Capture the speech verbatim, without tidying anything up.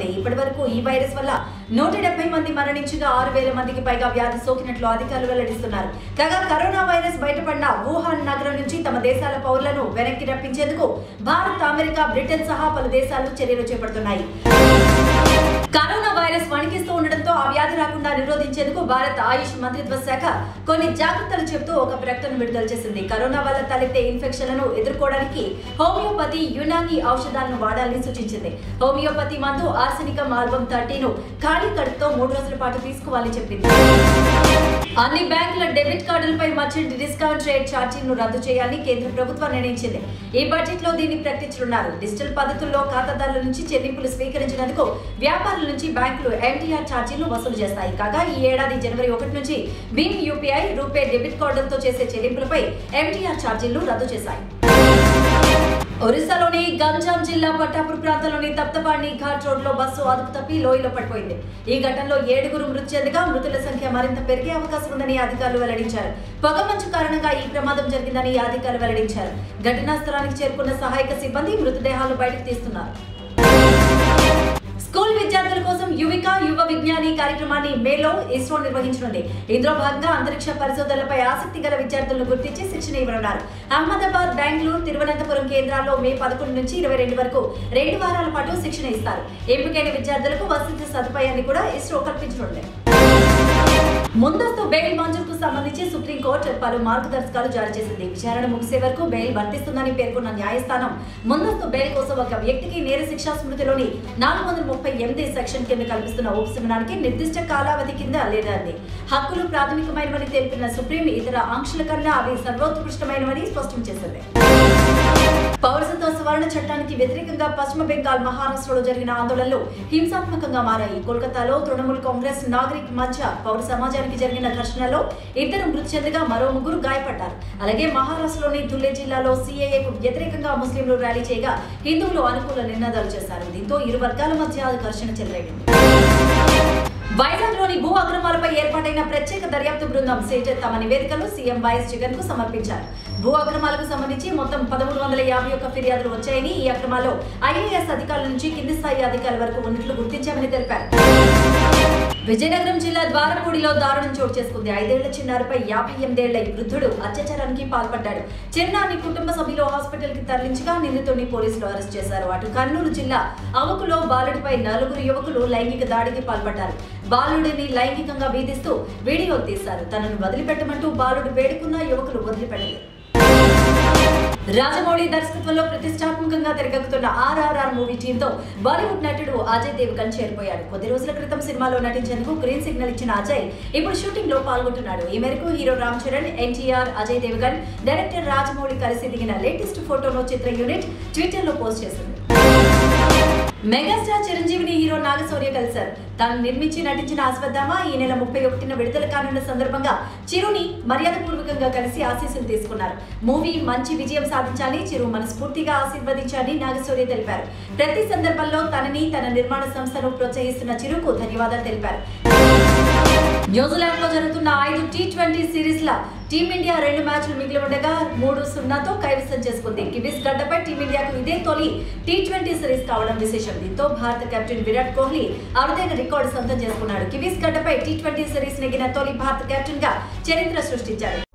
విస్తరిస్తోంది. ఇప్పటి వరకు ఈ వైరస్ వల్ల నూట డెబ్బై మంది మరణించగా ఆరు వేల మందికి పైగా వ్యాధి సోకినట్లు అధికారులు వెల్లడిస్తున్నారు. కాగా కరోనా వైరస్ బయటపడిన వుహాన్ నగరం నుంచి తమ దేశాల పౌరులను వెనక్కి రప్పించేందుకు భారత్, అమెరికా, బ్రిటన్ సహా పలు దేశాలు చర్యలు చేపడుతున్నాయి. కరోనా వైరస్ వణికిస్తూ ఉండడంతో ఆ వ్యాధి రాకుండా నిరోధించేందుకు భారత ఆయుష్ మంత్రిత్వ శాఖ కొన్ని జాగ్రత్తలు చెబుతూ ఒక ప్రకటన విడుదల చేసింది. కరోనా వల్ల తలెత్తే ఇన్ఫెక్షన్లను ఎదుర్కోవడానికి హోమియోపతి, యునాని ఔషధాలను వాడాలని సూచించింది. హోమియోపతి మందు ఆర్సెనికం ఆల్బమ్ థర్టీను ఖాళీ కడుపుతో మూడు రోజుల పాటు తీసుకోవాలని చెప్పింది. అన్ని బ్యాంకుల డెబిట్ కార్డులపై మర్చెంట్ డిస్కౌంట్ రేట్ ఛార్జీలను రద్దు చేయాలని కేంద్ర ప్రభుత్వం నిర్ణయించింది. ఈ బడ్జెట్ లో దీన్ని ప్రకటించనున్నారు. డిజిటల్ పద్ధతుల్లో ఖాతాదారుల నుంచి చెల్లింపులు స్వీకరించినందుకు వ్యాపారుల నుంచి బ్యాంకులు ఎంటీఆర్ ఛార్జీలను వసూలు చేస్తాయి. కాగా ఈ ఏడాది జనవరి ఒకటి నుంచి భీమ్ యూపీఐ, రూపే డెబిట్ కార్డులతో చేసే చెల్లింపులపై ఎంటీఆర్ ఛార్జీలను రద్దు చేశాయి. ఒరిస్సాలోని గంజాం జిల్లా పట్టాపూర్ ప్రాంతంలోని తప్తపాణి ఘాట్ రోడ్ లో బస్సు అదుపు తప్పి లోయలో పడిపోయింది. ఈ ఘటనలో ఏడుగురు మృతి చెందగా మృతుల సంఖ్య మరింత పెరిగే అవకాశం ఉందని అధికారులు వెల్లడించారు. పొగమంచు కారణంగా ఈ ప్రమాదం జరిగిందని అధికారులు వెల్లడించారు. ఘటనా స్థలానికి చేరుకున్న సహాయక సిబ్బంది మృతదేహాలు బయటకు తీస్తున్నారు. స్కూల్ విద్యార్థుల కోసం యువిక యువ విజ్ఞాని కార్యక్రమాన్ని మేలో ఇస్రో నిర్వహించనుంది. ఇందులో భాగంగా అంతరిక్ష పరిశోధనలపై ఆసక్తి గల విద్యార్థులను గుర్తించి శిక్షణ ఇవ్వనున్నారు. అహ్మదాబాద్, బెంగళూరు, తిరువనంతపురం కేంద్రాల్లో మే పదకొండు నుంచి ఇరవై రెండు వరకు రెండు వారాల పాటు శిక్షణ ఇస్తారు. ఎంపికైన విద్యార్థులకు వసతి సదుపాయాన్ని కూడా ఇస్రో కల్పించనుంది. ముందస్తు బెయిల్ మంజూరుకు సంబంధించి సుప్రీంకోర్టు పలు మార్గదర్శకాలు జారీ చేసింది. విచారణ ముగిసే వరకు బెయిల్ వర్తిస్తుందని పేర్కొన్న న్యాయస్థానం ముందస్తు బెయిల్ కోసం ఒక వ్యక్తికి నేర శిక్షా స్మృతిలోని నాలుగు వందల ముప్పై ఎనిమిది సెక్షన్ కింద కల్పిస్తున్న ఉపశమనానికి నిర్దిష్ట కాలావధి కింద లేదంది. హక్కులు ప్రాథమికమైనవని తెలిపిన సుప్రీం ఇతర ఆంక్షల కన్నా అవి సర్వోత్కృష్టమైనవని స్పష్టం చేసింది. పౌరసత్వ సవరణ చట్టానికి వ్యతిరేకంగా పశ్చిమ బెంగాల్, మహారాష్ట్రలో జరిగిన ఆందోళనలు హింసాత్మకంగా మారాయి. కోల్కతాలో తృణమూల్ కాంగ్రెస్, నాగరిక్ మధ్య పౌర సమాజానికి జరిగిన ఘర్షణలో ఇద్దరు మృతి చెందగా మరో ముగ్గురు గాయపడ్డారు. అలాగే మహారాష్ట్రలోని ధులే జిల్లాలో సీఏఏకు వ్యతిరేకంగా ముస్లింలు ర్యాలీ చేయగా హిందువులు అనుకూల నినాదాలు చేశారు. దీంతో ఇరు వర్గాల మధ్య ఘర్షణ చెలరేగింది. వైజాగ్ లోని భూ అక్రమాలపై ఏర్పాటైన ప్రత్యేక దర్యాప్తు బృందం సేట్ తమ నివేదికను సీఎం వైఎస్ జగన్ కు సమర్పించారు. భూ అక్రమాలకు సంబంధించి మొత్తం పదమూడు వందల యాభై ఒక్క ఫిర్యాదులు వచ్చాయని, ఈ అక్రమాల్లో ఐఏఎస్ అధికారుల నుంచి కింది స్థాయి అధికారుల వరకు ఉన్నట్లు గుర్తించామని తెలిపారు. విజయనగరం జిల్లా ద్వారపూడిలో దారుణం చోటు చేసుకుంది. ఐదేళ్ల చిన్నారిపై యాభై ఎనిమిదేళ్ల వృద్ధుడు అత్యాచారానికి పాల్పడ్డాడు. చిన్నారిని కుటుంబ సభ్యులు హాస్పిటల్ కి తరలించగా నిందితుడిని పోలీసులు అరెస్ట్ చేశారు. అటు కర్నూలు జిల్లా అవుకులో బాలుడిపై నలుగురు యువకులు లైంగిక దాడికి పాల్పడ్డారు. బాలుడిని లైంగికంగా వేధిస్తూ వీడియో తీశారు. తనను వదిలిపెట్టమంటూ బాలుడు వేడుకున్న యువకులు వదిలిపెట్టలేదు. రాజమౌళి దర్శకత్వంలో ప్రతిష్టాత్మకంగా తెరకెక్కుతున్న ఆర్ఆర్ఆర్ మూవీ టీంతో బాలీవుడ్ నటుడు అజయ్ దేవగన్ చేరిపోయాడు. కొద్ది రోజుల క్రితం సినిమాలో నటించేందుకు గ్రీన్ సిగ్నల్ ఇచ్చిన అజయ్ ఇప్పుడు షూటింగ్ లో పాల్గొంటున్నాడు. ఈ మేరకు హీరో రామ్ చరణ్, ఎన్టీఆర్, అజయ్ దేవగన్, డైరెక్టర్ రాజమౌళి కలిసి దిగిన లేటెస్ట్ ఫోటోను చిత్ర యూనిట్ ట్విట్టర్ లో పోస్ట్ చేసింది. మెగాస్టార్ చిరంజీవిని హీరో నాగశౌర్య కలిశారు. తాను నిర్మించి నటించిన అశ్వత్థామ ఈ నెల ముప్పై ఒకటిన విడుదల కానున్న సందర్భంగా చిరుని మర్యాదపూర్వకంగా కలిసి ఆశీస్సులు తీసుకున్నారు. మూవీ మంచి విజయం సాధించాలని చిరు మనస్ఫూర్తిగా ఆశీర్వదించాలని నాగశౌర్య తెలిపారు. ప్రతి సందర్భంలో తనని, తన నిర్మాణ సంస్థను ప్రోత్సహిస్తున్న చిరుకు ధన్యవాదాలు తెలిపారు. న్యూజిలాండ్ లో జరుగుతున్న ఐదు టీ ట్వంటీ సిరీస్ ల టీమిండియా రెండు మ్యాచ్లు మిగిలి ఉండగా మూడు సున్నాతో కైవసం చేసుకుంది. కివీస్ గడ్డపై టీమిండియాకు ఇదే తొలి టీ ట్వంటీ సిరీస్ కావడం విశేషం. దీంతో భారత కెప్టెన్ విరాట్ కోహ్లీ అరుదైన రికార్డు సొంతం చేసుకున్నాడు. కివీస్ గడ్డపై టీ ట్వంటీ సిరీస్ నెగ్గిన తొలి భారత కెప్టెన్ గా చరిత్ర సృష్టించాడు.